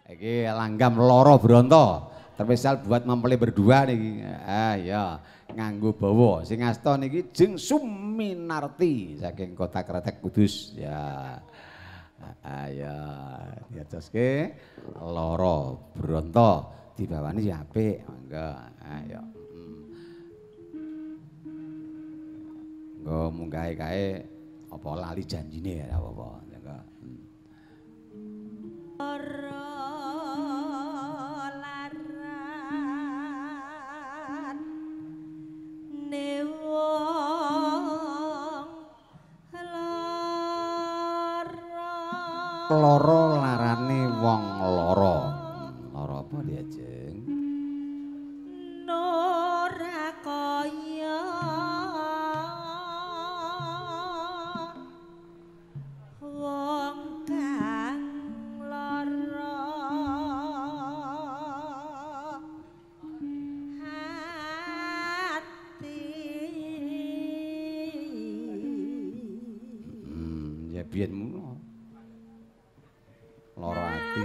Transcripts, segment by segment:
Iki langgam loro Bronto. Spesial buat mempelai berdua niki. Ya, nganggo bawa. Sing asta niki Jeng Suminarti saking Kota Kretek Kudus. Ya. Ya, diajoske loro Bronto. Dibawani ya apik. Mangga. Ya. Nggo munggahe kae apa lali janjine ya apa-apa. Loro larane wong loro. Loro apa dia, Jeng? Nora kaya wong kang lara hati. Ya biyen ngono. Loro ati.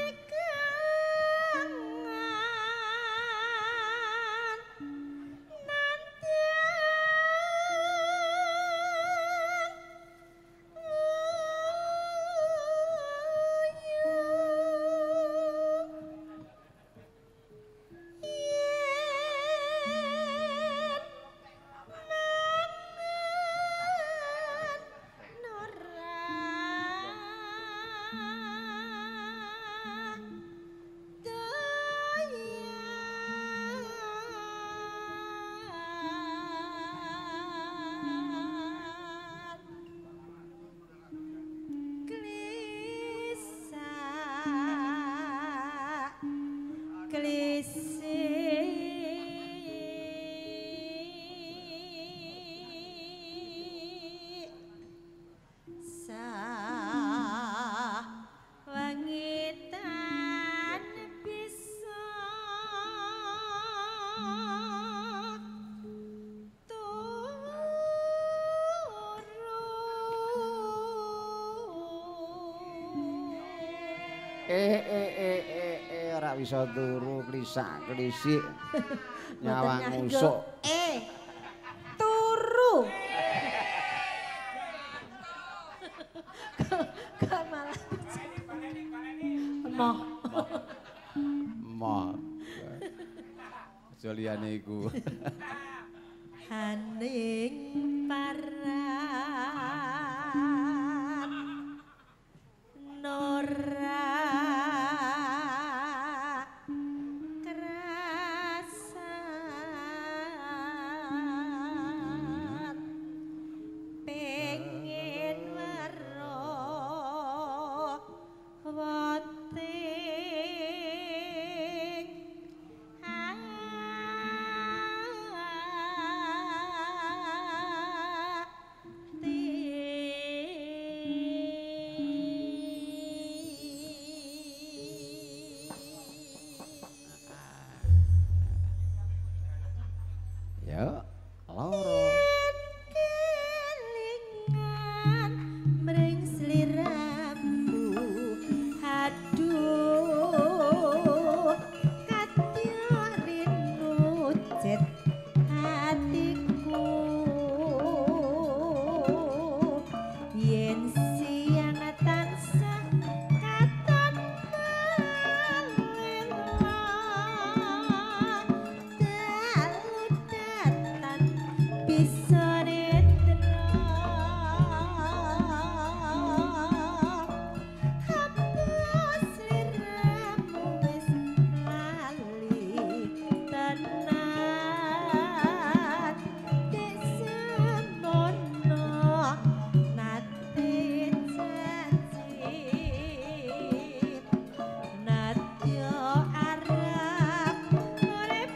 Ora bisa turu klisak-klisik nyawang musuk. Turu. Kok malah moh. Moh. Aja liyane iku. Haning paran Nora kerasan pengen weruh woting Ya, loro. kelingan mring sliramu aduh kadya rindu jet hatiku yen siang tansah katon dalu-datan bisa nendra hapus liramu wis lali tenan desamono nate janji nadya arep urip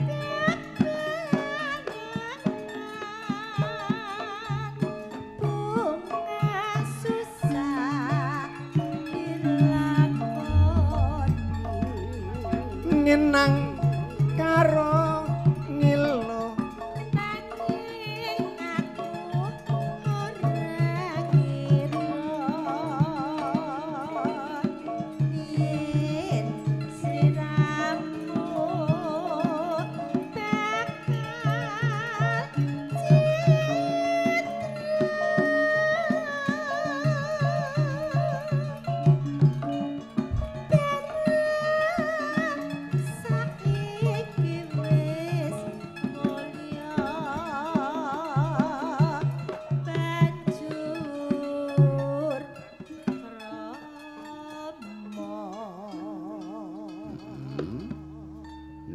bunga susah dilakoni Ngenang karo ngilo nanging aku ora ngira yen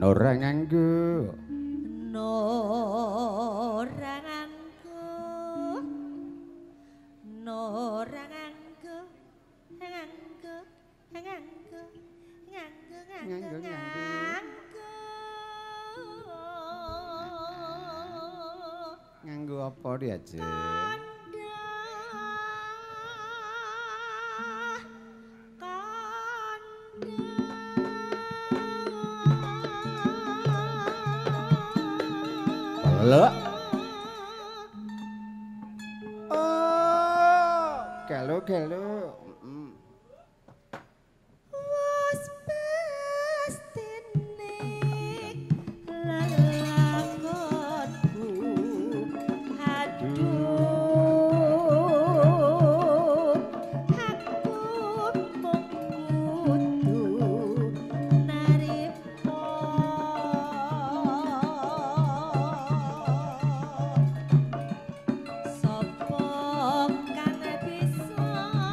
Nora nganggo Nora nganggo Nora nganggo nganggo nganggo nganggo nganggo apa dia Jeng? Lek. Oh, gelo. Wes pestine lelakonku aduh aku mung kudu naripo sapa kang bisa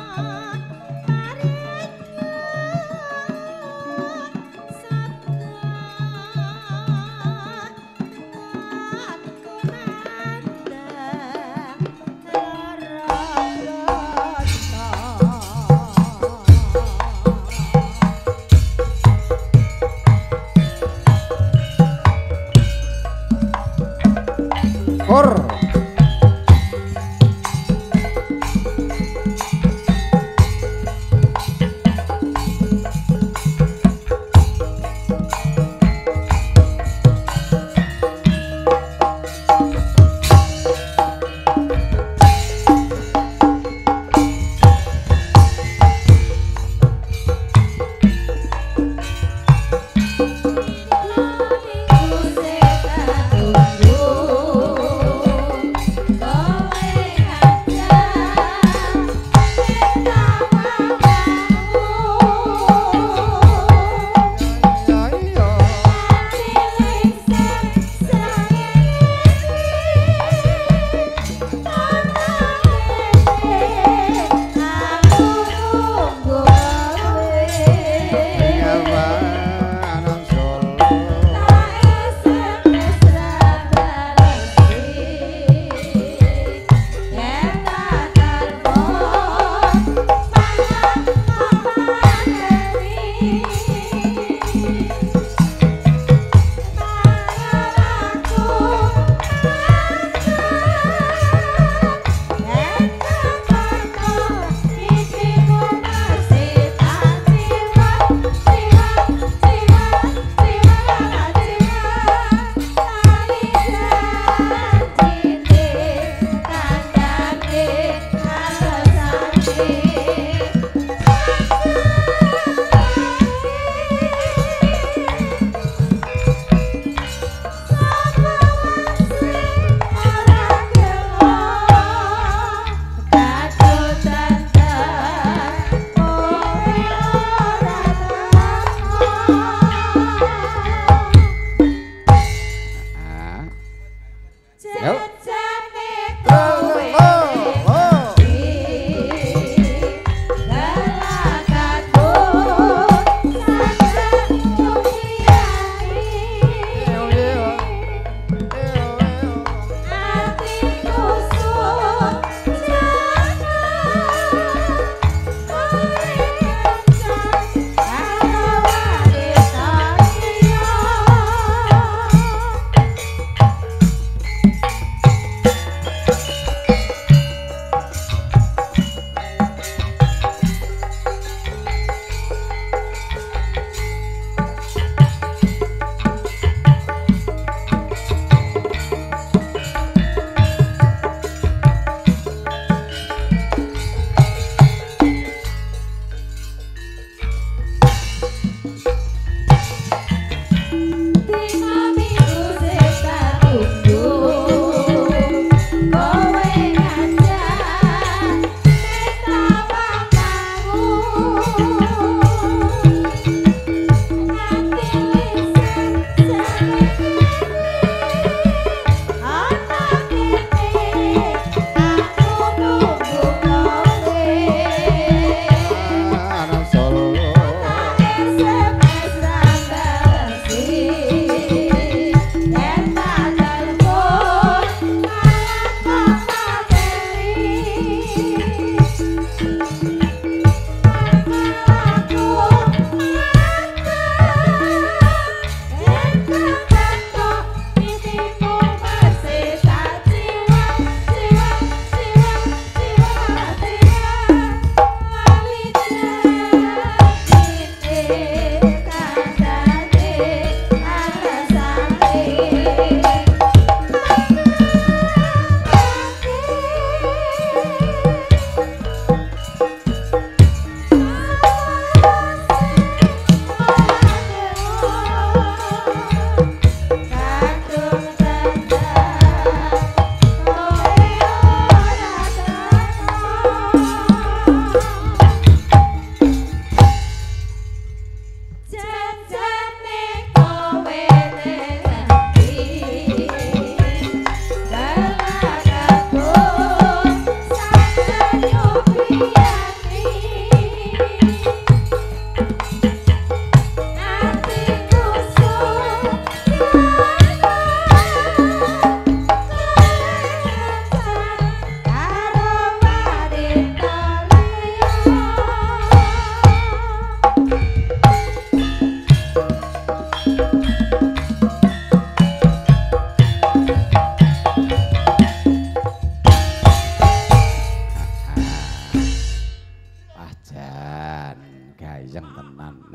Hor.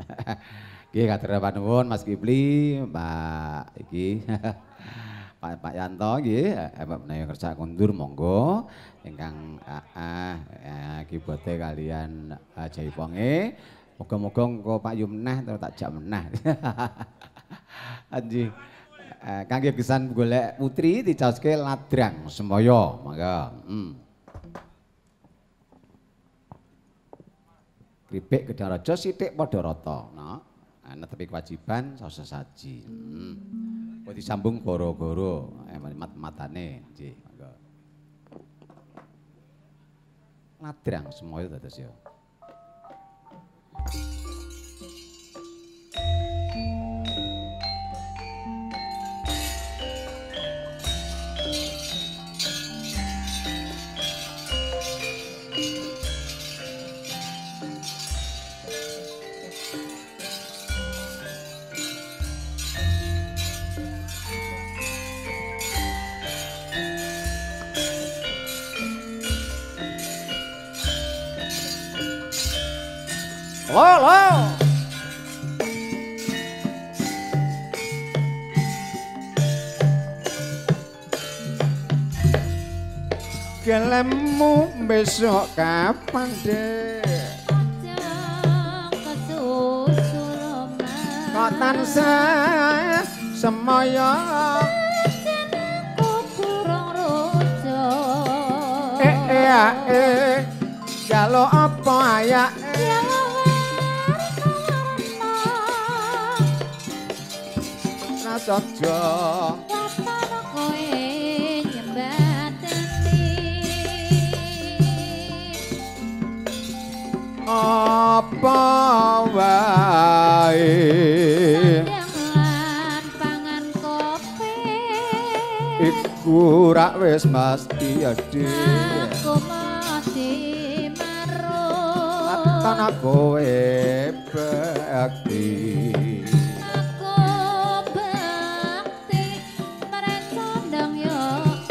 Nggih katur panuwun Mas Kipli, Pak iki Pak Yanto nggih, Pak menawi kersa kundur monggo ingkang kibote kalian Jaiponge. Muga-muga engko Pak Yumnah terus tak jak menah. Anjing. Kangge gesan golek putri dicaoske Ladrang Semaya, mangga. Kripik Gedang Raja sithik padha rata, nah. Netepi kewajiban sesaji. Kok disambung goro-goro mat-matane, nggih, mangga. Ladrang Semaya dados ya. Lo. Gelemmu besok kapan dek? Kok tansah semaya Jalo apa ayak Rasaja apa wae pangan kopi iku rak wis mesti ade aku mesti marung aton kowe bakti aku bakti mereka ndang yo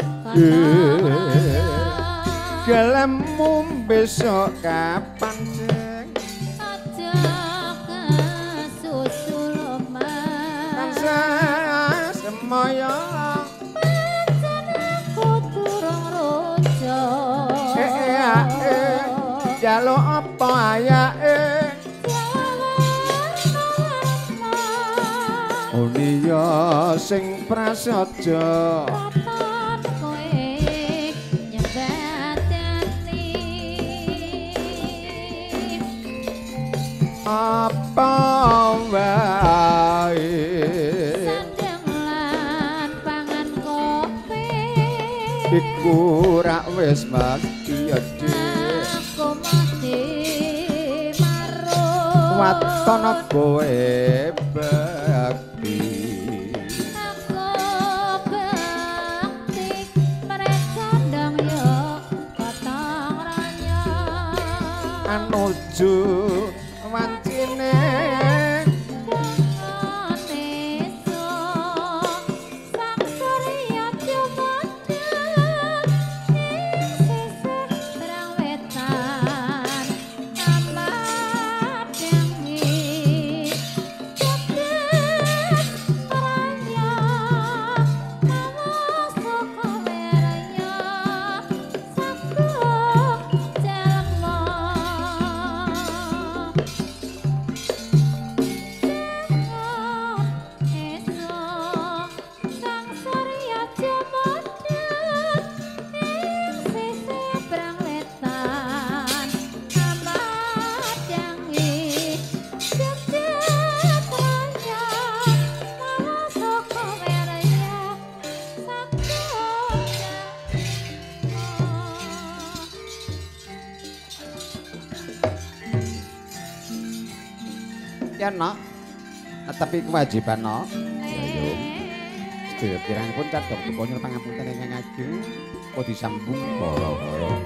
gelemmu besok kapan ceng aja kesusul omah semaya pancen aku durung rojo jaluk apa ayake Unia sing prasaja apa wae sandang lan pangan kopi iku rak wis mesti ade aku mesti marung waton kowe bakti aku bakti mereka ndang yo patang raya anuju wancine ya no tapi kewajiban no ayo sedaya piranipun cadhok tukonyo pangapunten ingkang ageng kok disambung para-para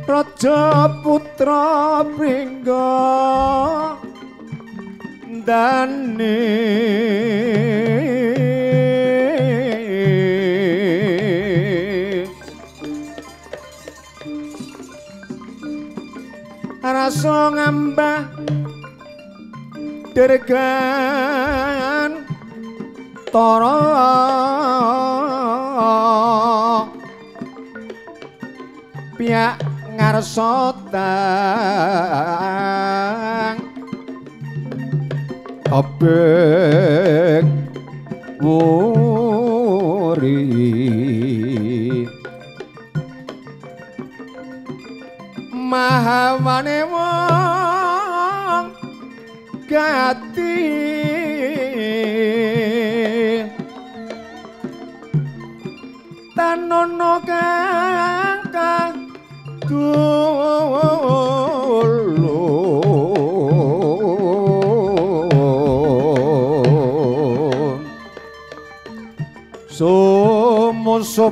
Raja putra pringga dane rasa ngambah dirgan tara piyak ngarsa tang obek wuri mahawane wong gati tanono kang dulun sumusup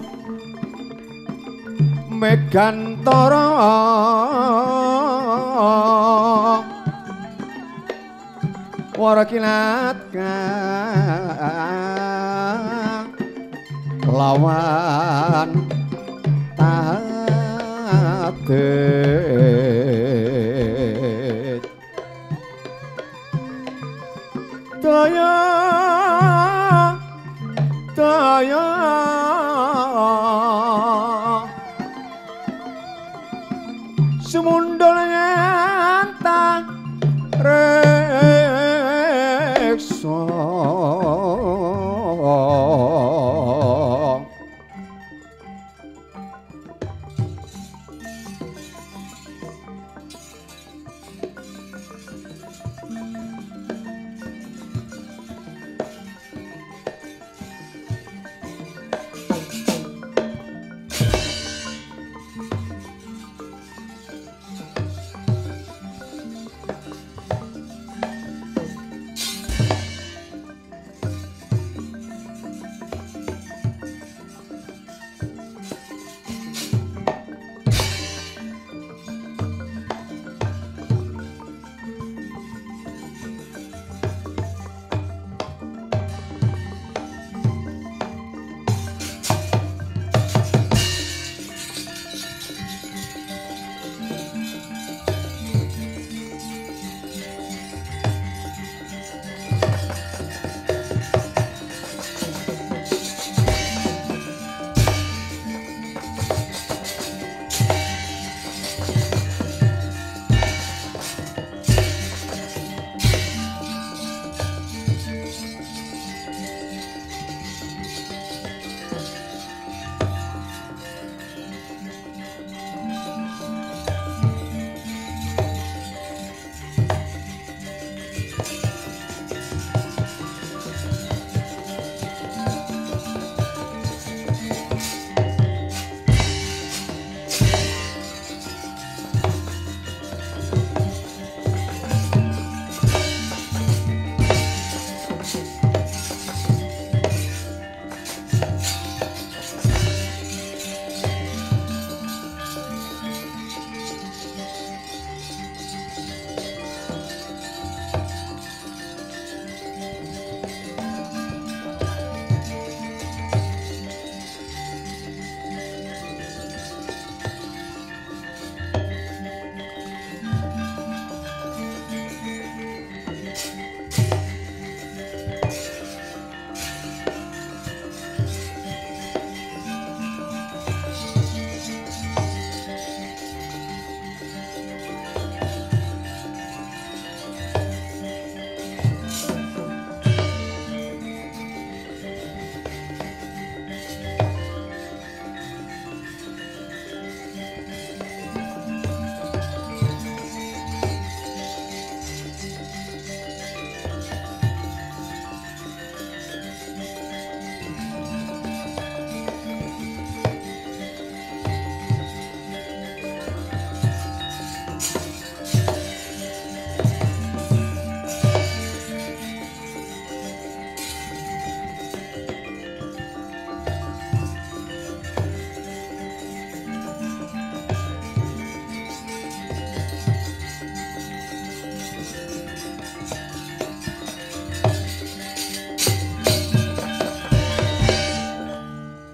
megantara warakilat lawan tahadet daya daya semundul nyata reksa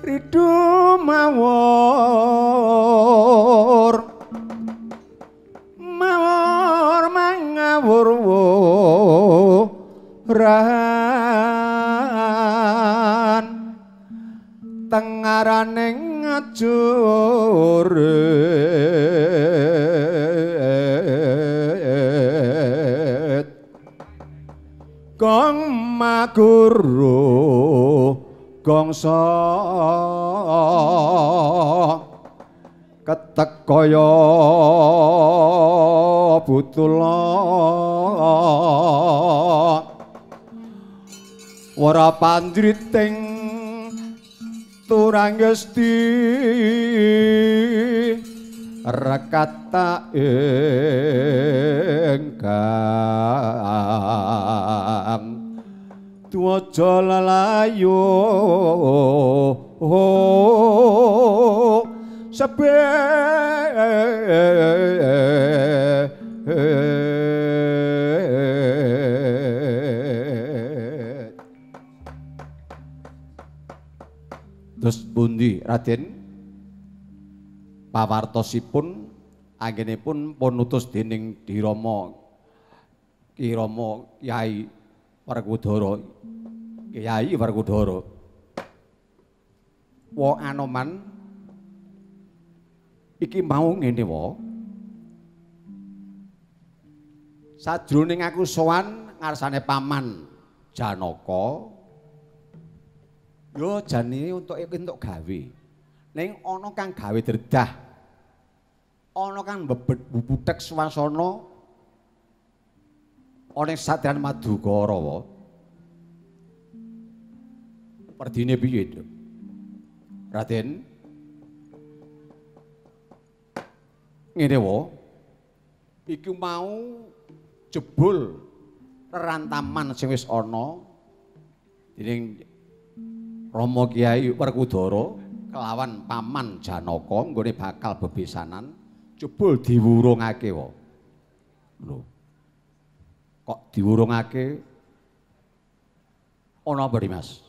ridu mawur mawur mangawur rahan tengaraning ngajur gong maguru gongso ketek kaya butula ora pandriting turanggesti rekata ingkang tuwaja lalayo Terus pundi Raden pawartosipun anggenipun pun utus dening Dirama Kirama Kyai Werkudara Kyai Werkudara wa Anoman iki mau ngene wae sajroning aku sowan ngarsane paman Janaka yo jane untuk gawe ning ana kang gawe dredah ana kang bubudhek swasana ana ing Satriyan Madukara wae perdine piye Raden ngene wae iki mau jebul rantaman sing wis ana dening Rama Kyai Werkudara kelawan paman Janaka nggone bakal bebesanan jebul diwurungake wae lho kok diwurungake ana apa Mas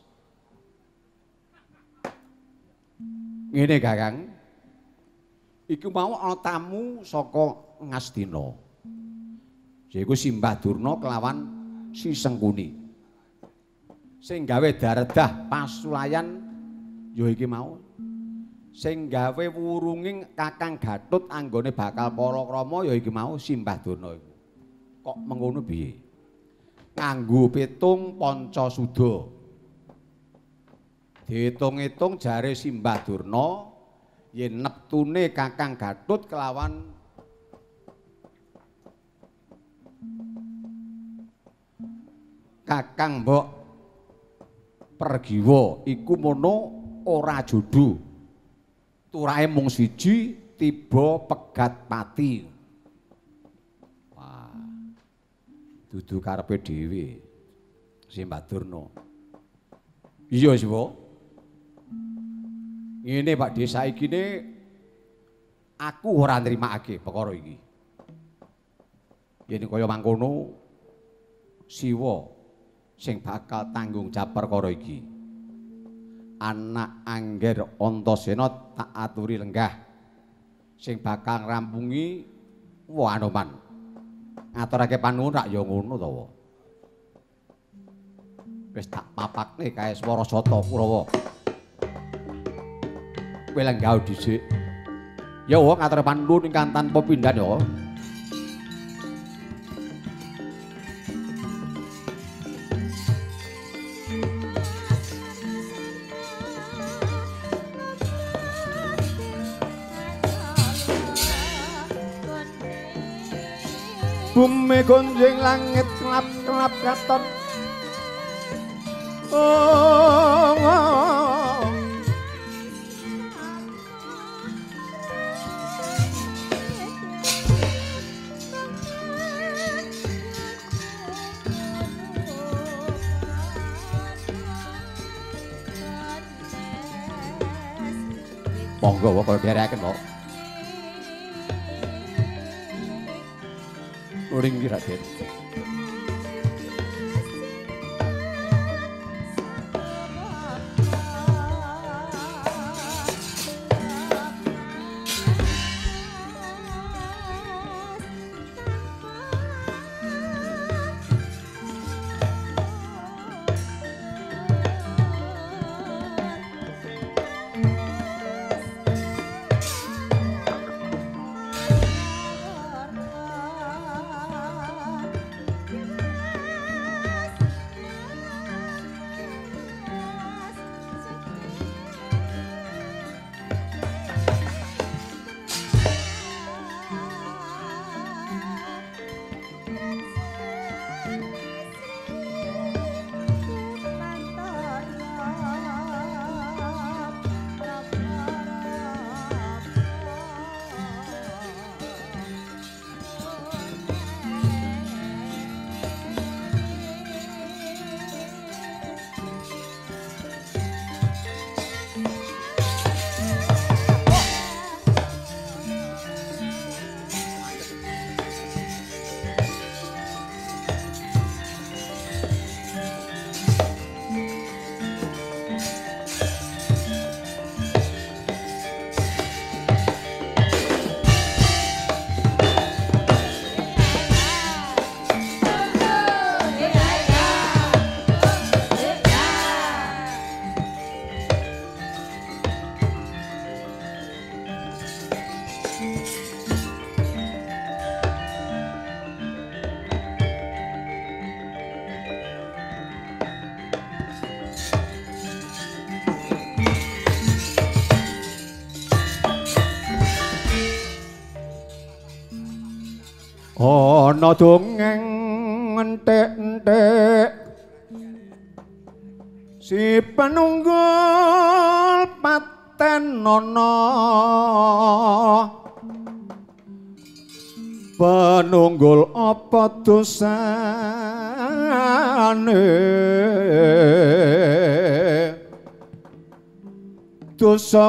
ngene Kakang iku mau ana tamu saka Ngastina yaiku Simbah Durna kelawan Si Sengkuni sing gawe daredah pasulayan ya iki mau sing gawe wurunging Kakang Gatut anggone bakal Palakrama ya iki mau Simbah Durna iku kok mengono piye nganggo pitung Pancasuda diitung-itung jare Simbah Durna yen neptune Kakang Gatut kelawan Kakang Mbok Pergiwa iku mono ora jodoh turahe mung siji tiba pegat pati wah dudu karepe dhewe Simbah Durna iya Siwa ngene Pak Desa iki ne aku ora nrimakake perkara iki yen kaya mangkono Siwa sing bakal tanggung jawab perkara iki anak Angger Antasena tak aturi lenggah sing bakal ngrampungi wa Anoman ngaturake panuwun rak ya ngono to wis tak papakne kae swara sata Kurawa kowe lenggah dhisik ya wong ngatur panuwun ingkang tanpa pindhan ya bumi gonjing langit kelap-kelap katon monggo kok dereken kok uring ki Raden ana dongeng entek-entek si penunggul paten ana penunggul apa dosane dosa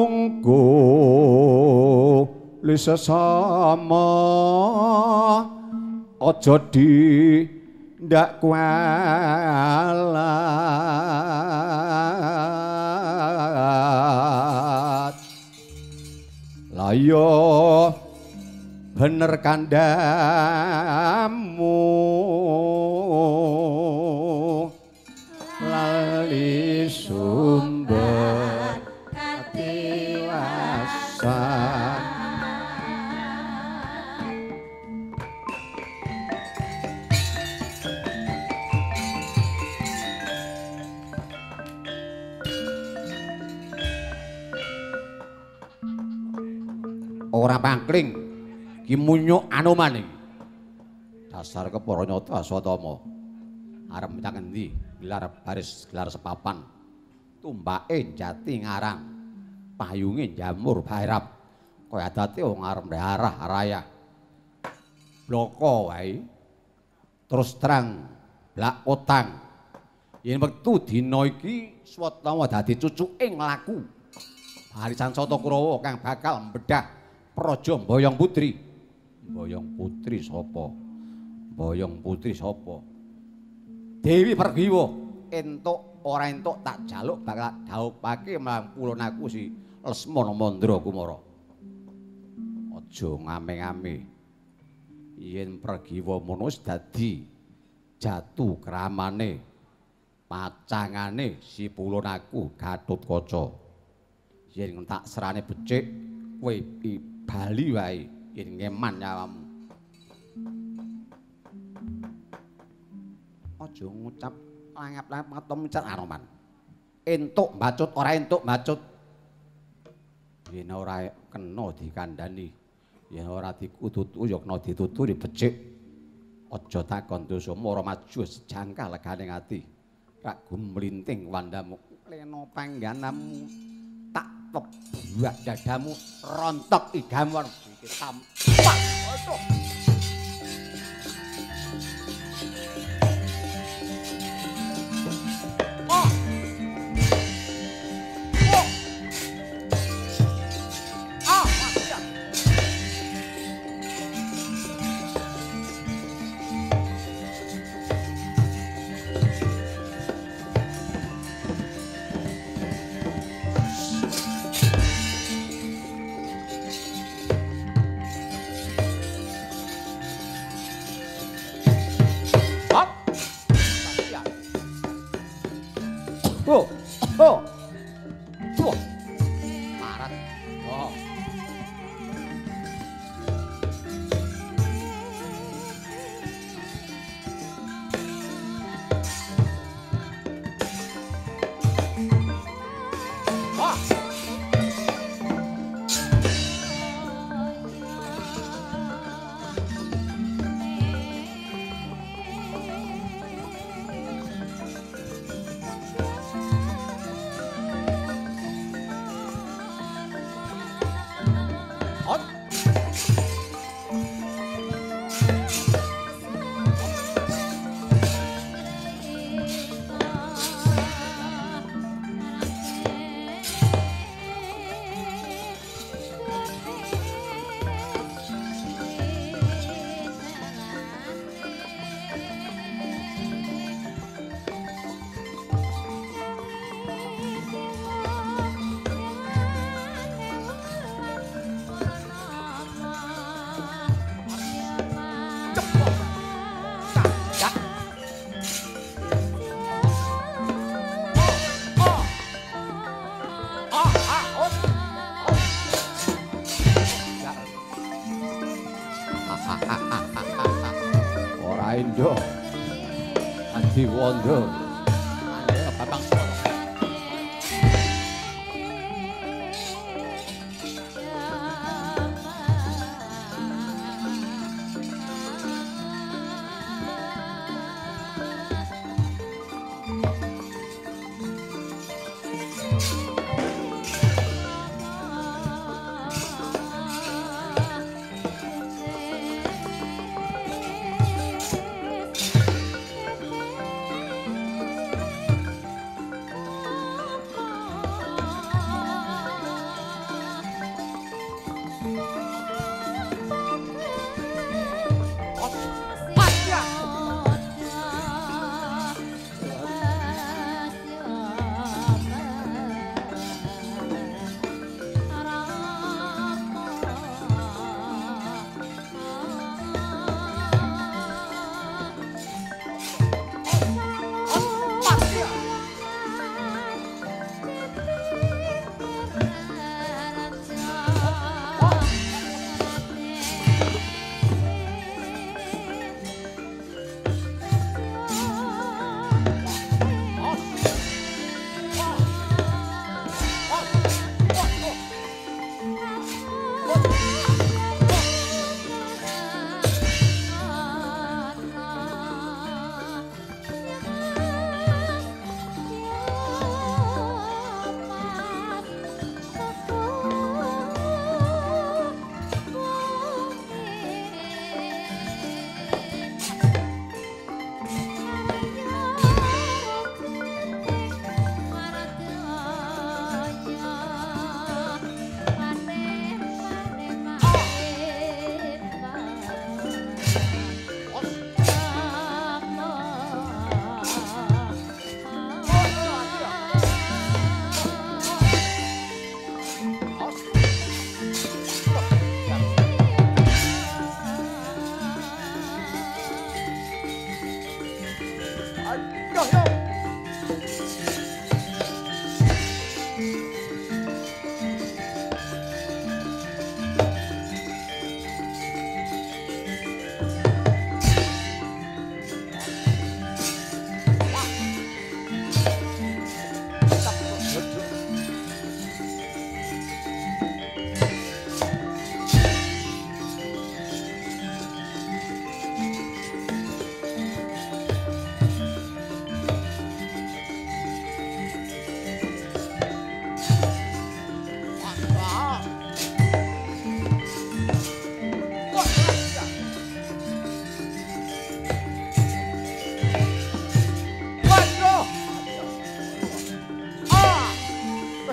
ngungku li sesama aja di ndak kualat la yo bener kandamu lali sumber katiwasan. Ora pangkling ki munyuk Anoman iki. Dasar kepara nyata Aswatama. Arep menyang endi? Gelar baris, gelar sepapan. Tumbake jati ngarang. Payunge jamur bairap. Kaya adate wong arep arah raya. Bloko wae. Terus terang blak otang. Yen wektu dina iki Swatama dadi cucuking laku. Barisan Sata Kurawa kang bakal mbedah Praja Mboyong Putri. Mboyong Putri sapa? Mboyong Putri sapa? Dewi Pergiwa. Entuk ora entuk tak jaluk bakal dhawuhake marang pulonaku si Lesmana Mandra Kumara. Aja ngame-ngame. Yen Pergiwa mono wis dadi jatu kramane pacangane si pulonaku Gatotkaca. Yen tak serane becik kowe bali wae yen ngeman nyawamu. Aja ngucap langap-langap ngatom micar Anoman. Entuk mbacut ora entuk mbacut. Yen ora kena dikandhani, yen ora dikututu ya kena dituturi becik. Aja takon dosa mara maju sejangkah legane ati. Rak gumlinting wandamu lena pangganamu tak buat dadamu rontok igamu iki tampak. Aduh. Oh. Oh. Ah, ya. Oh, oh, tuh, parat, oh. Ah. Ora indo. Adi Wanda. Ayo Babang Solo.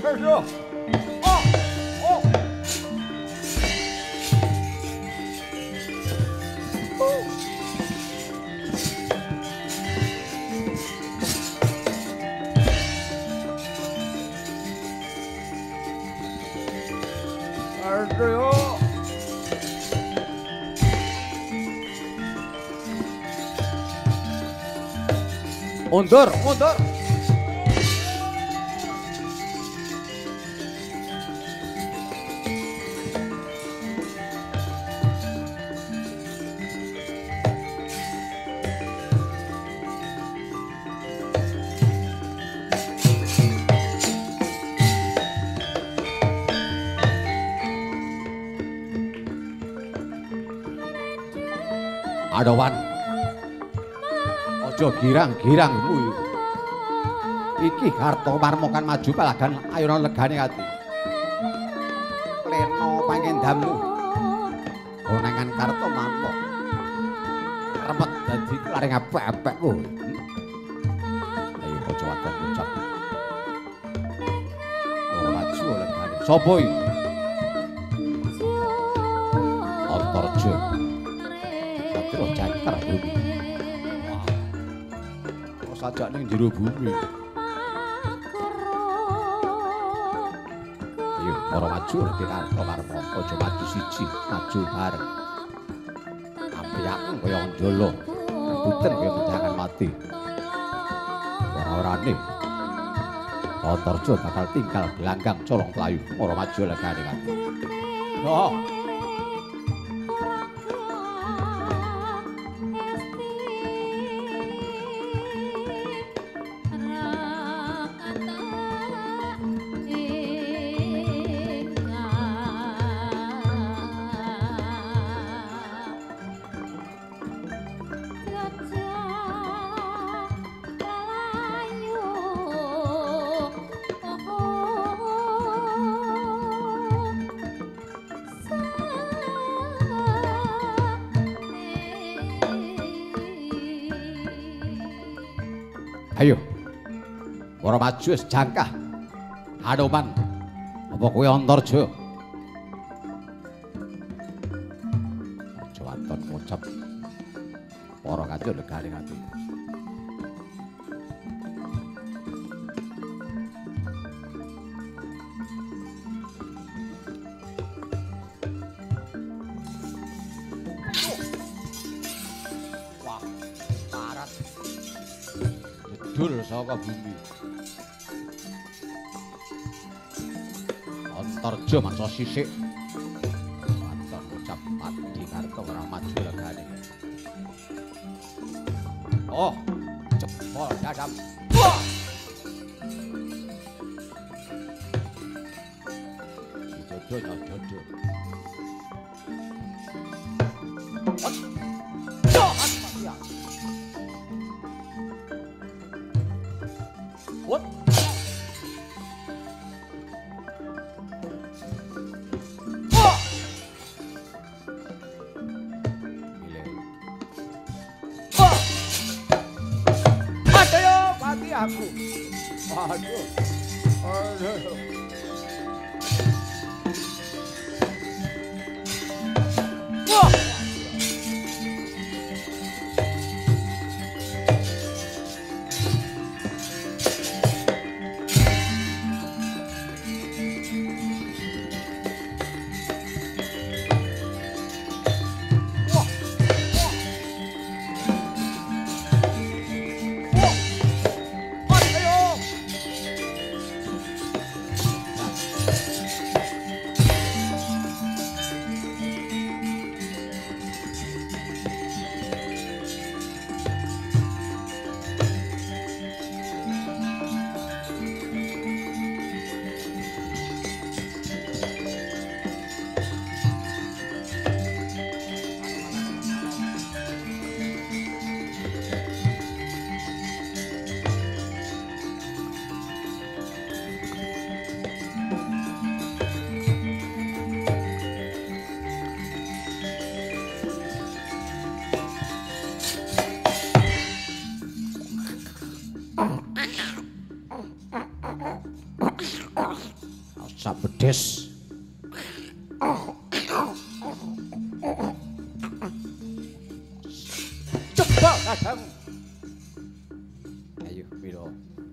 Aduh. Oh. Oh. Aduh. Mundur, mundur. Adowan. Ojo girang-girangmu iku. Iki Karto Marmokan maju palagan ayana legane ati. Leno pangendammu. Gonangan Karto Marmok. Repet dadi laring apek-apek kowe. Ayo aja waton ucap. Ora maju legane. Sopo iki? Antarja. Satria Cakra bumi. Kok sajak ning jero bumi. Ora maju lagi Karto Marmo, aja maju siji, maju bareng. Ampiaken kaya Andala, buten kaya menjangan mati. Ora-orane Antarja bakal tinggal gelanggang colong playu, ora maju legane kan. Oh. Ayo. Ora maju wis jangkah. Anoman. Apa kowe Antarja? Aja waton ngucap. Para kacur legane ati. Wah, parat. Jedul saka bumi. Antarja mangsa sisik. Waton ucap padi Karto ora maju legane. Oh, jebol dadam. Wah! Jodoh jodoh. What? Aku. Aduh. Aduh. Wah. sabedes. Coba kadang. Ayo, mira.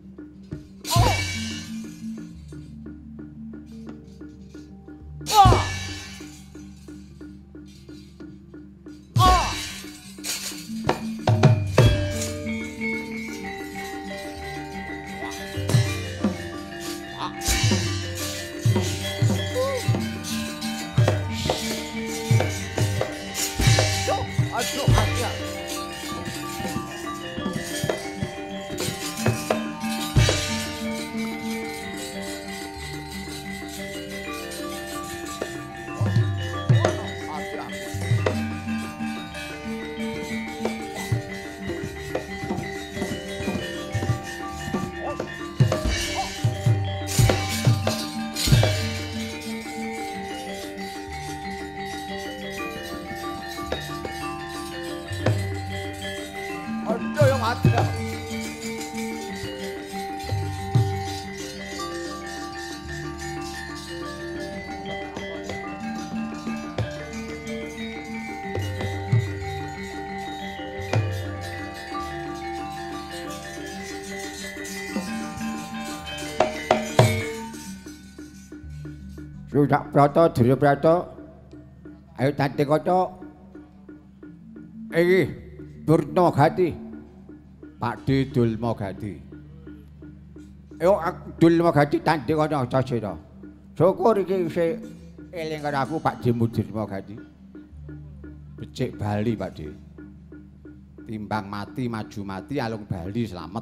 Sudak Prata, Dira Prata. Ayo tante kaca. Iki Durna Gati. Pakde Dulma Gati. Ayo Dulma Gati tante kaca Cacira. Syukur iki isih eling karo aku Pakde Dulma Gati. Becik bali Pakde. Timbang mati maju mati alung bali slamet.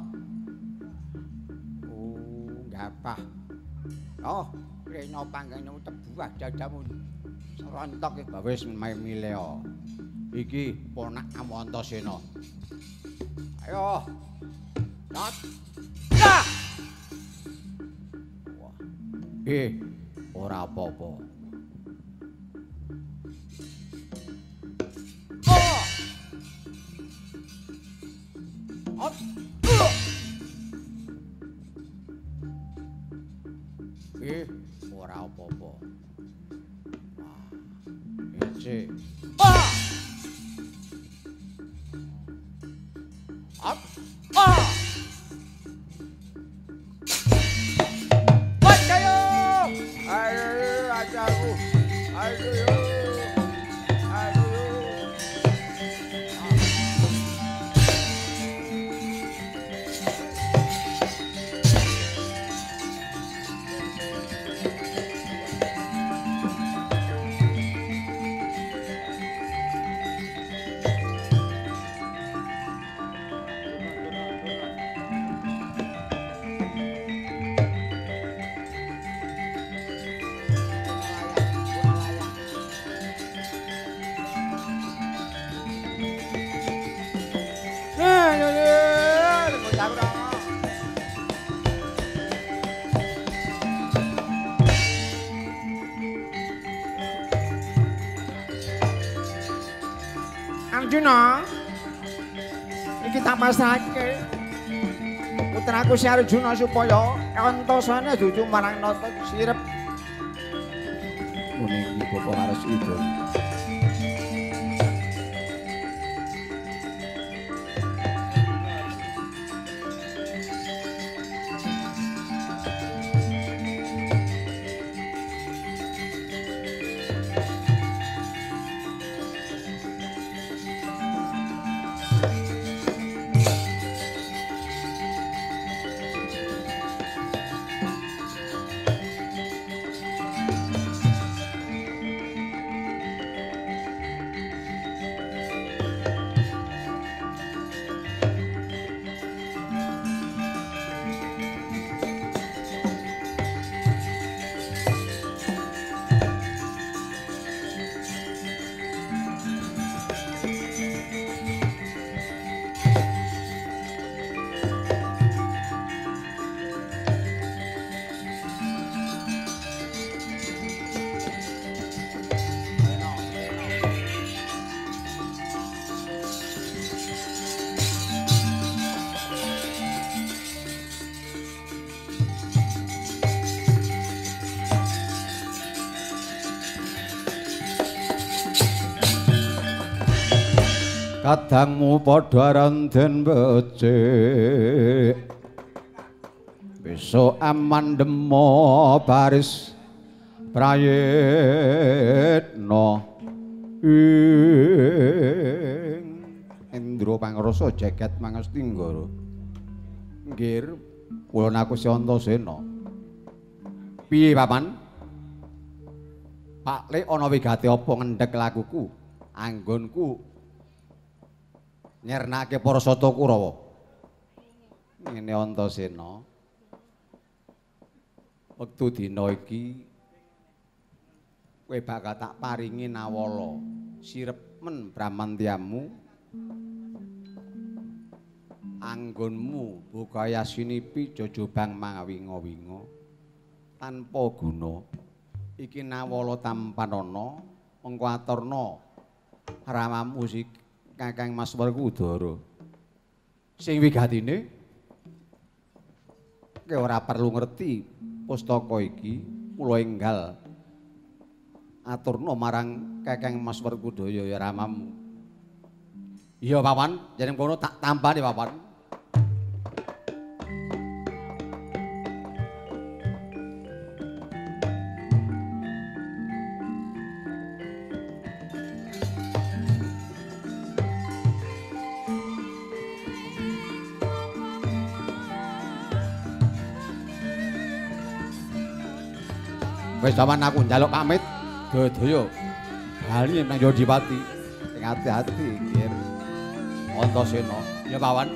Oh, gapah. Oh, rena panggenmu tebuah dadamu. Serontok iki wis mileo. Iki ponak Amantasena. Ayo. Cat. Ya. Wah. Ora apa-apa. Oh. Op. Ora apa-apa. Wah. Ece. Ah! Up. Ah! Ayo! Ayo, ajaku. Ayo. Arjuna, iki tak pasrahke. Putraku si Arjuna supaya Antasena dudu marang nata sirep. Muni bapak harus itu. kadangmu padha randen becik besok aman demo baris prayitna ing Indra pangrasa jagat mangastinggara nggih kula naku Si Antasena piye paman Pak Lek ana wigati apa ngendhek lakuku anggonku nyernake para sata Kurawa ngene Antasena wektu dina iki kowe bakal tak paringi nawala sirepen Bramantyamu anggonmu bukaya sinipi jojobang mangawinga-winga tanpa guna iki nawala tampanana mengko aturna ramamu si Kakang Mas Werkudara sing wigatine kowe ora perlu ngerti pustaka iki kula enggal aturna marang Kakang Mas Werkudara ya ramamu. Iya Paman, jeneng kono tak tampani Paman. Wis sampean aku njaluk pamit daya bali nang Yodipati sing ati-ati nggih Antasena ya Pawan.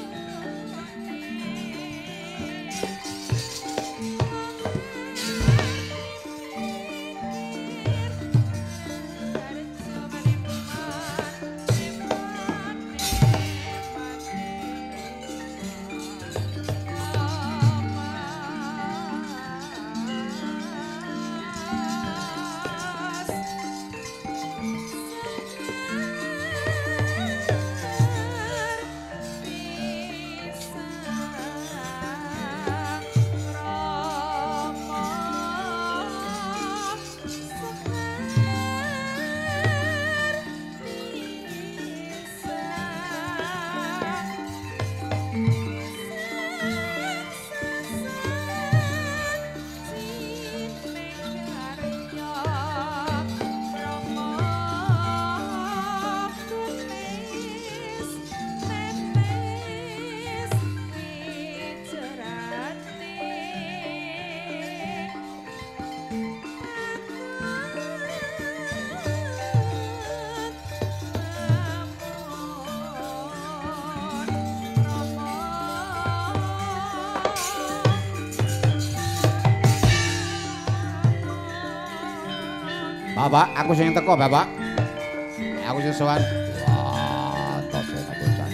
Bapak, aku sing teko, Bapak. Aku sing sowan. Wah, Antasena bocah.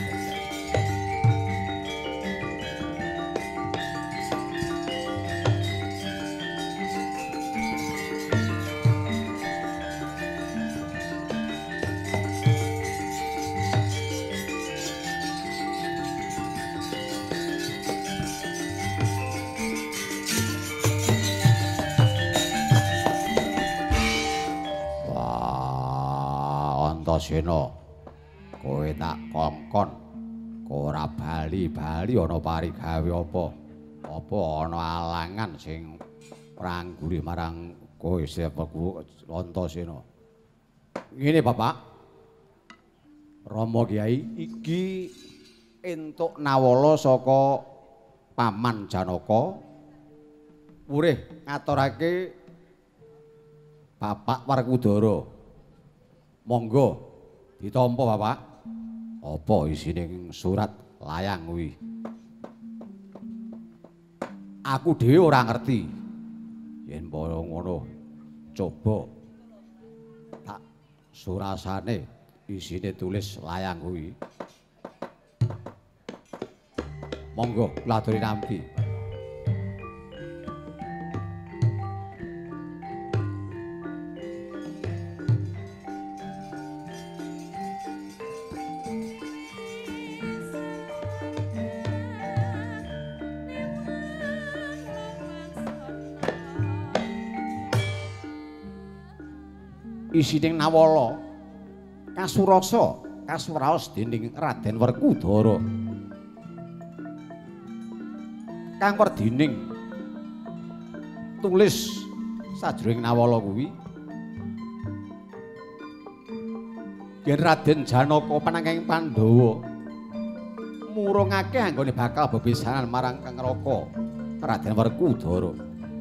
Antasena kowe tak kongkon ora bali-bali ana parigawe apa ana alangan sing prangguli marang kowe sepeku Antasena. Ngene Bapak Rama Kyai iki entuk nawala saka Paman Janaka murih ngaturake Bapak Werkudara. Monggo ditampa Bapak. Apa isine surat layang kuwi? Aku dhewe ora ngerti. Yen kaya ngono, coba tak surasane isine tulis layang kuwi. Monggo kula aturi nampi. Isining nawala kasurasa kaswaraos dening Raden Werkudara. Kang werdining tulis sajroning nawala kuwi yen Raden Janaka pananging Pandhawa murungake anggone bakal bebesanan marang Kang Raka Raden Werkudara.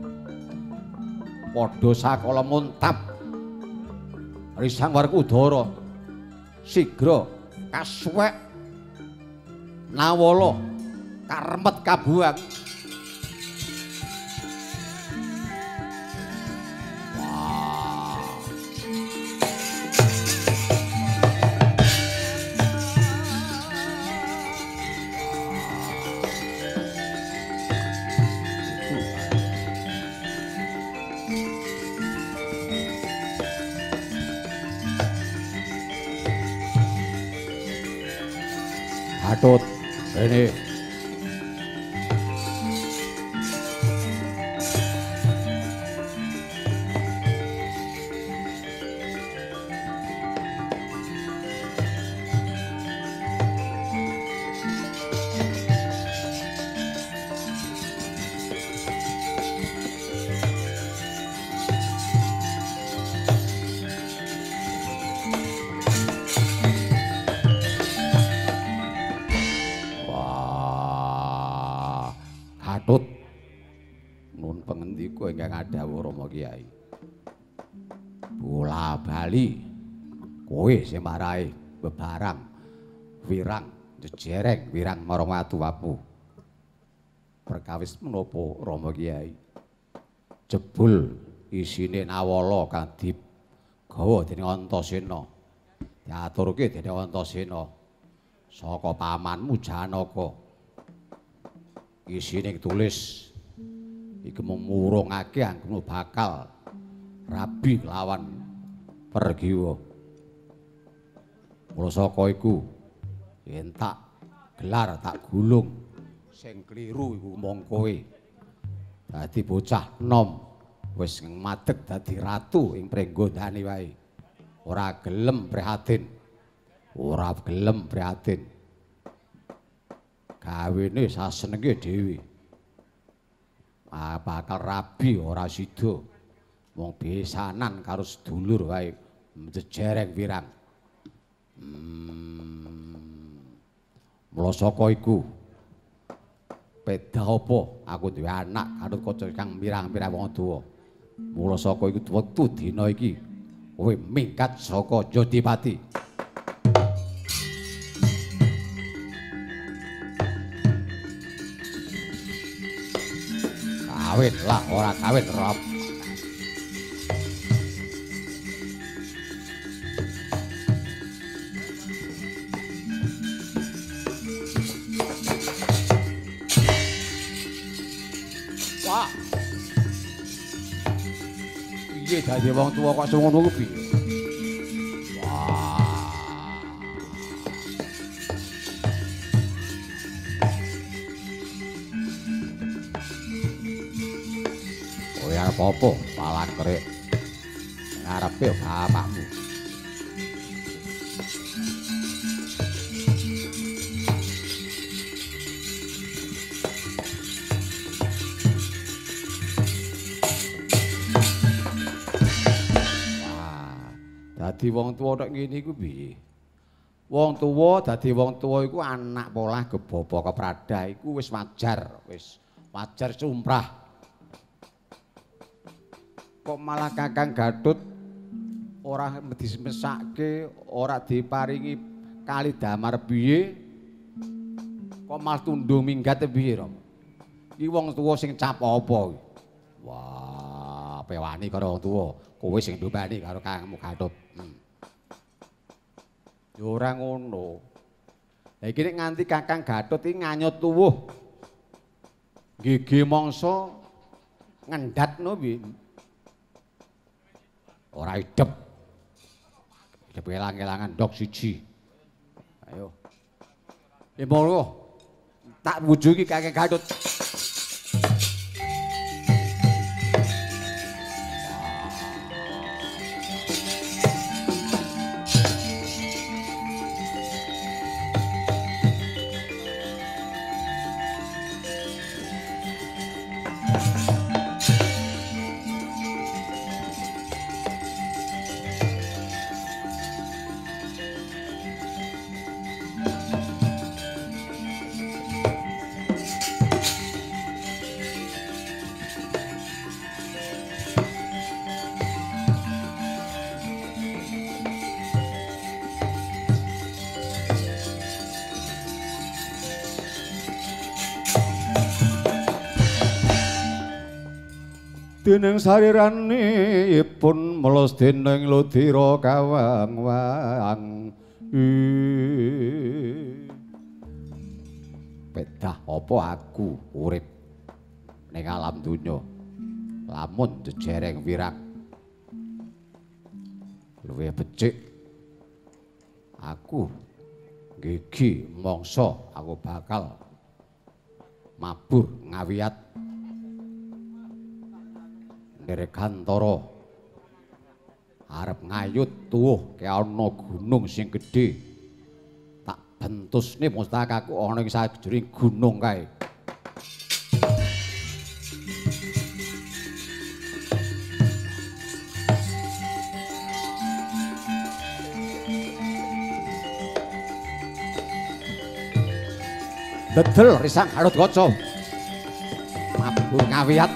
Padha sakala muntap risang Werkudara sigra kasuwek nawala karmet kabuang. Gatut rene nun pengendika ingkang adhawuh Rama Kyai. Bola bali kowe sing marahi bebarang wirang jejereng wirang marang watu-wapu. Perkawis menapa Rama Kyai? Jebul isine nawala kang digawa dening Antasena. Diaturke dening Antasena saka pamanmu Janaka. Isine tulis iki memurungake anggono bakal rabi lawan Pergiwa. Mula saka iku yen tak gelar tak gulung sing kliru iku mung kowe. Dadi bocah nom wis madeg dadi ratu ing prenggondane wae. Ora gelem prihatin. Ora gelem prihatin. Gawene sasenenge dhewe. Bakal rabi ora sida. Wong besanan karo sedulur wae jejereng wirang. Mula saka iku peda apa aku duwe anak karo kaca kang mirang-mirang wong tuwa. Mula saka iku wektu dina iki kowe minggat saka Jodipati. Kawin lah ora kawin rob. Wah. Piye dadi wong tuwa kok semono ku piye? Wah. Kowe arep apa? Palangkrek. Ngarepe bapakmu. Dadi wong tuwa nek ngene iku piye? Wong tuwa dadi wong tuwa iku anak polah gebapa kepradah iku wis wajar sumrah. Kok malah Kakang Gatut ora dimesake, ora diparingi kali damar piye? Kok malah tundung minggat piye, Rom? Iki wong tuwa sing cap apa? Wah, pewani karo wong tuwa. Kowe sing ndumbani karo Kangmu Gatut. Ya ora ngono. Lah iki nek nganti Kakang Gatut iki nganyut tuwuh. Gigi mangsa ngendhatno piye? Ora idep. Idep elang-elangan ndok siji. Ayo. Monggo tak wujuki Kakang Gatut. dening sariranipun melos dening ludira kawang-wang. Pedah apa aku urip ning alam donya lamun jejereng wirang luwih becik aku gigi mangsa aku bakal mabur ngawiyat nderek Gantara arep ngayut tuwuh ke ana gunung sing gedhe tak bentusne mustakaku ana ing sajroning gunung kae. Dedel risang Gathotkaca mabur ngawiyat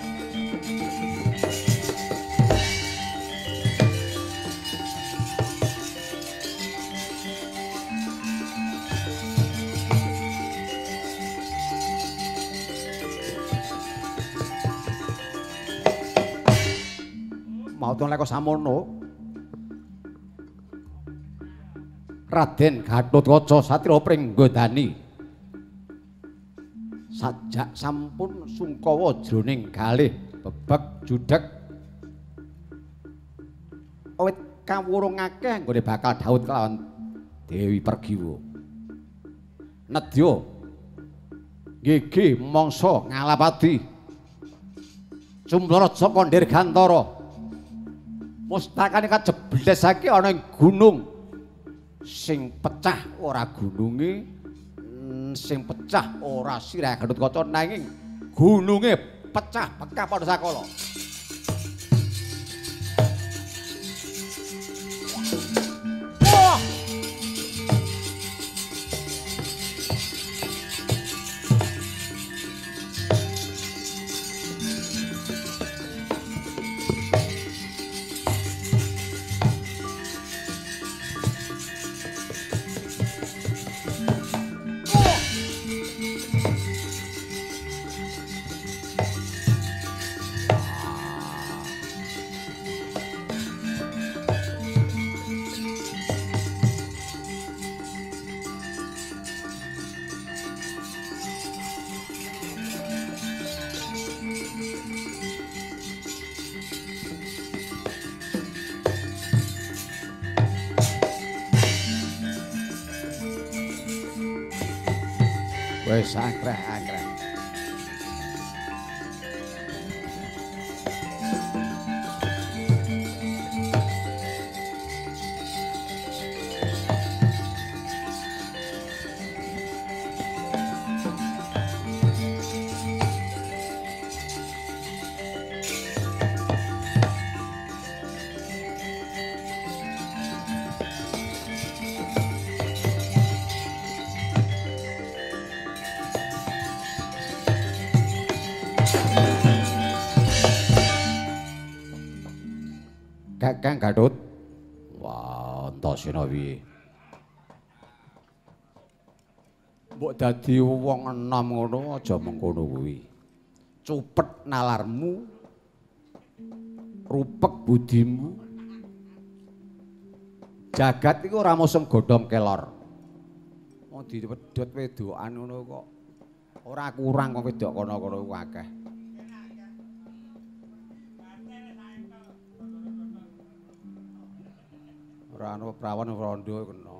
mautun leka samono Raden Gathotkaca Satria Pringgodani sajak sampun sungkawa jroning kalih bebek judheg awit kawurungake anggone bakal Daud kelawan Dewi Pergiwa nedya gigi mangsa ngalapati Cumlarat saka ndir Gantara mustakane kajeblesake ana ing gunung sing pecah ora gununge sing pecah ora sirah Gathotkaca nanging gununge pecah bekah padha sakala. Wis angkreh-angkreh. Kakang Gathut. Wah, Antasena piye? Mbok dadi wong enom ngono aja mengkono kuwi. Cupet nalarmu, rupek budimu. Jagat iku ora mosem godhong kelor. Wong diwedhot wedokan ngono kok ora kurang kok wedok kono-kono ku akeh. Ora ana prawan rondo kena.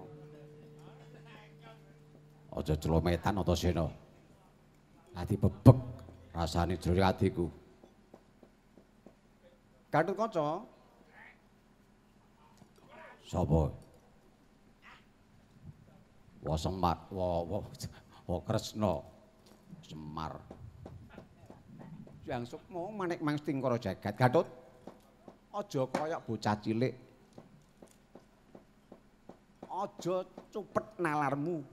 Aja celometan Antasena. Ati bebek rasane jroning atiku. Gathotkaca. Sapa? Wa Semar, wa Kresna. Semar. Yang sukma manik mangsting karo jagat. Gathut. Aja kaya bocah cilik. Aja cupet nalarmu.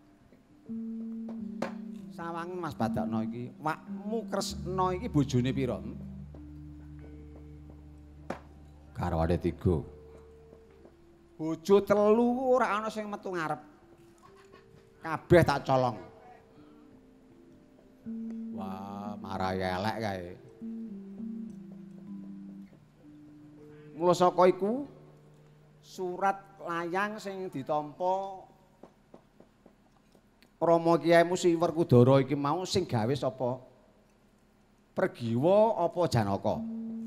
Sawangen Mas Badakna iki, wakmu Kresna iki bojone pira? Garwane 3. Bojo 3 ora ana sing metu ngarep. Kabeh tak colong. Wah, marai elek kae. Mula saka iku surat layang sing ditampa Rama Kyai Musi Werkudara iki mau sing gawe sapa? Pergiwa apa Janaka?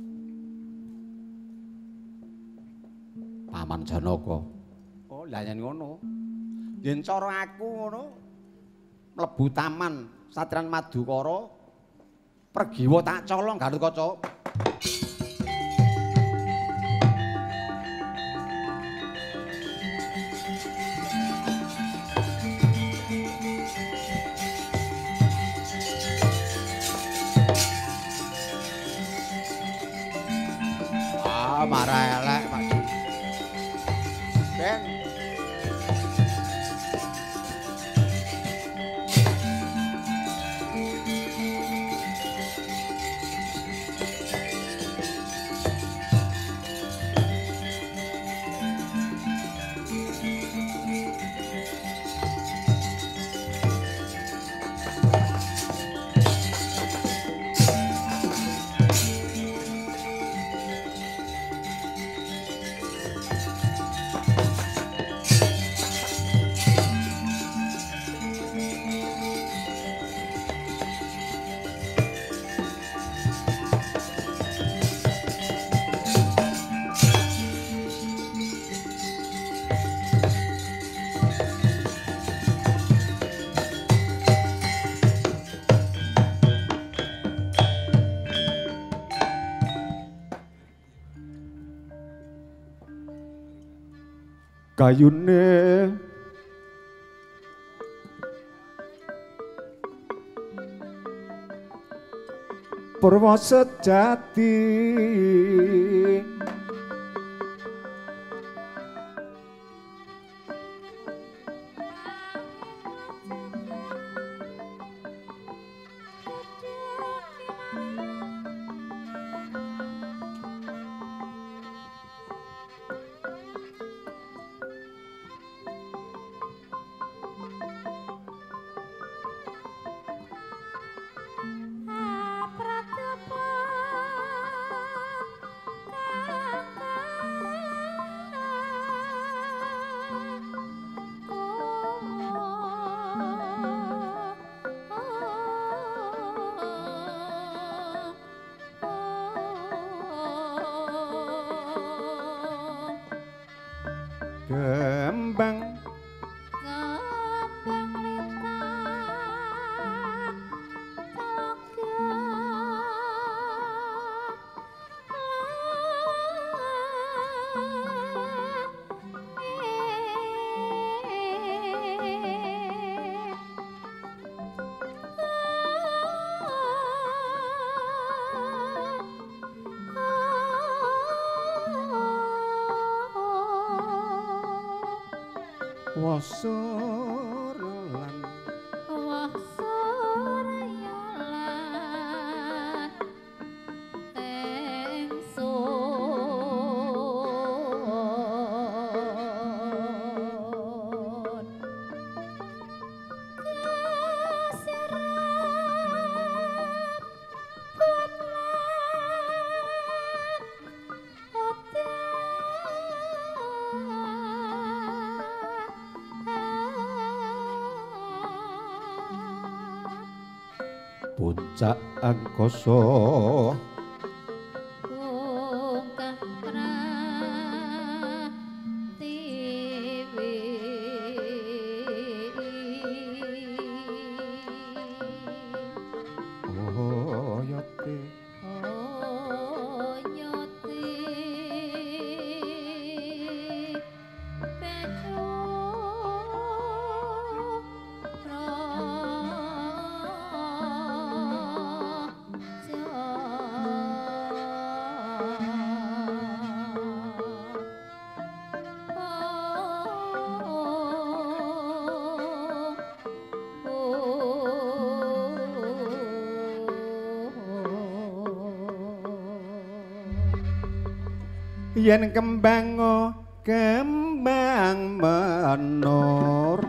Paman Janaka. Oh, lah yen ngono. Yen cara aku ngono mlebu taman Satran Madukara Pergiwa tak colong Gatotkaca. Marah elek Pak Ji. Ben. Kayune Purwa sejati kembang wasorlan puncak angkasa yen kembang kembang menur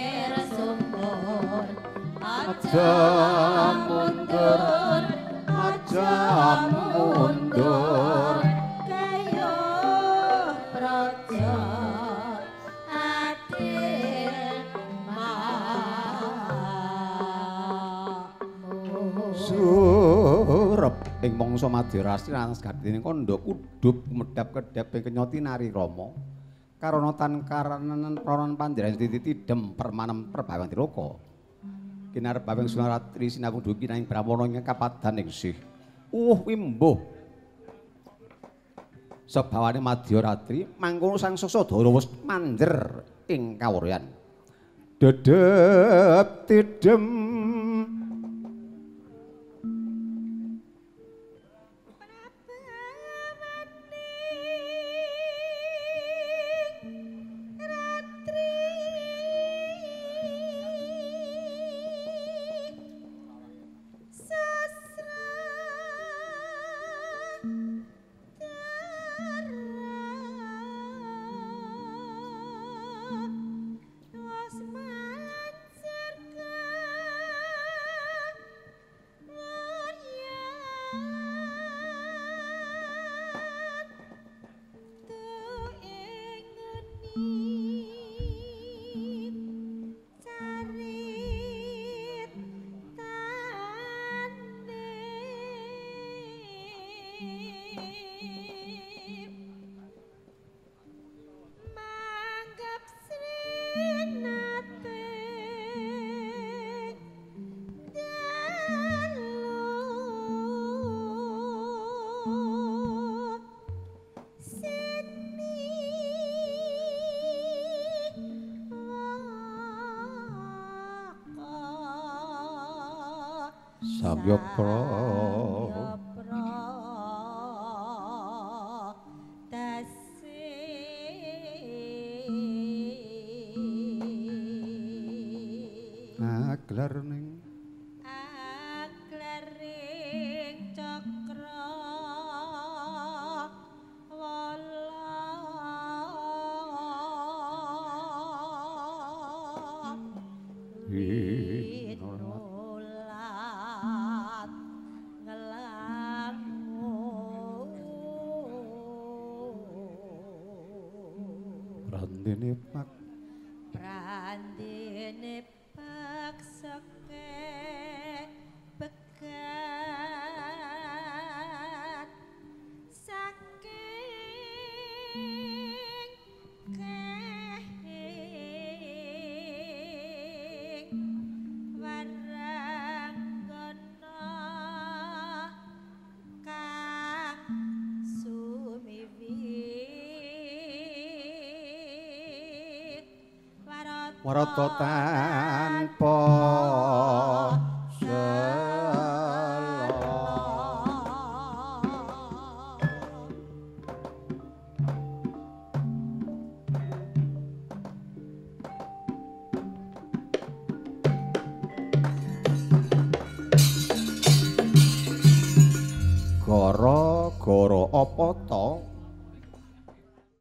aja mundur aja mundur kayo praja adil makmur surep ing mangsa Madyarasri lan segadine kandha kudup medhap kedhap ing kenyoti nari Rama karana tan karanen pranan panjenengan tidem permanem perbawang tiraka kinar bawang Sunaratri sinabung dugi nang Brahmana ing kapadan ningsih wimbuh sebawane Madyaratri mangkono Sang Susadara wis manjer ing kawuryan dedep tidem Sabyapra aglar ning cakra Prandene pak Prandene pak seke begat saking kehing waranggana kang sumiwi warata tanpa gara-gara apa